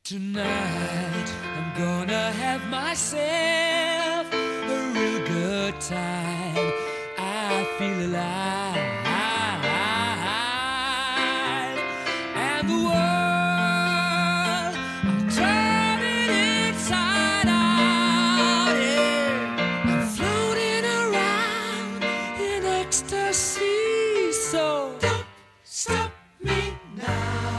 Tonight I'm gonna have myself a real good time. I feel alive, and the world I'm turning inside out. Yeah. I'm floating around in ecstasy. So don't stop me now.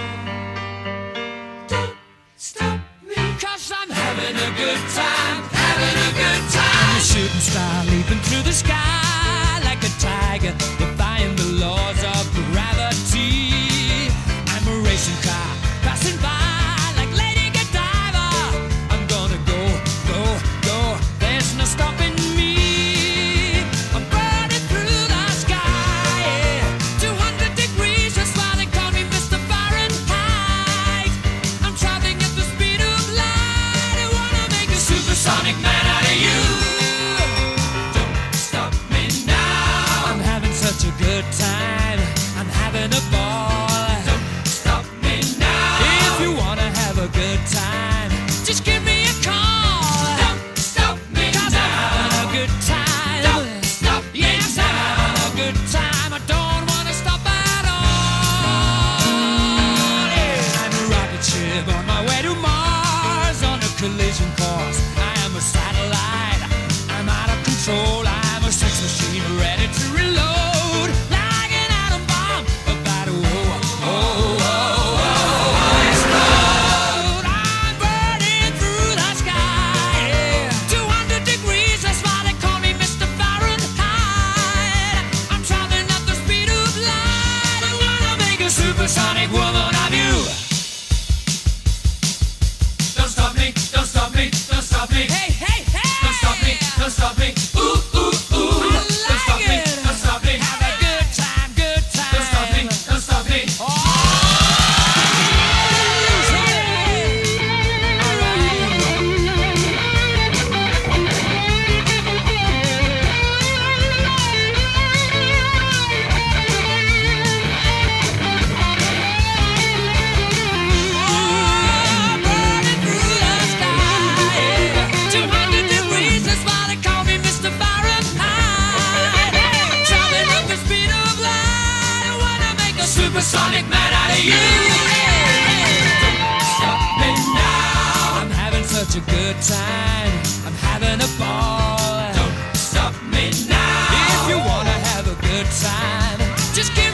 I'm having a good time, having a good time. I'm a shooting star leaping through the sky like a tiger, defying the laws of gravity. I'm a racing car passing by like Lady Godiva. I'm gonna go, go, go. There's no stopping me. I'm burning through the sky, yeah. 200 degrees, that's why they call me Mr. Fahrenheit. I'm traveling at the speed of light. Supersonic man out of you. Don't stop me now. I'm having such a good time. I'm having a ball. Don't stop me now. If you wanna have a good time, just give me a call. Don't stop me now. I'm having a good time. Don't stop me now. Yes, I'm having a good time. I don't wanna stop at all. Yeah. I'm a rocket ship on my way to Mars on a collision course. I'm a satellite, I'm out of control. I'm a sex machine ready to reload, like an atom bomb about to explode. I'm burning through the sky, yeah. 200 degrees, that's why they call me Mr. Fahrenheit. I'm traveling at the speed of light. I wanna make a supersonic woman of you. Don't stop me, don't stop me, don't stop me. Hey, hey, hey! Don't stop me, don't stop me. Ooh, ooh, ooh. I like don't stop me, don't stop me. Have a good time, good time. Don't stop me, don't stop me. Oh! Supersonic man out of you. Don't stop me now. I'm having such a good time. I'm having a ball. Don't stop me now. If you wanna have a good time, just give